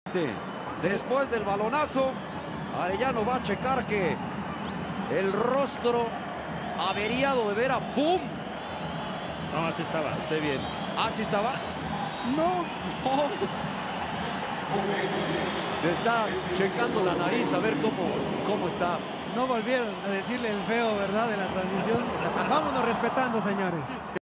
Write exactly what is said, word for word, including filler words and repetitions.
Después del balonazo, Arellano va a checar que el rostro averiado de Vera, ¡pum! No, así estaba. Esté bien. ¿Así estaba? No. No. Se está checando la nariz a ver cómo, cómo está. No volvieron a decirle el feo, ¿verdad? De la transmisión. Vámonos respetando, señores.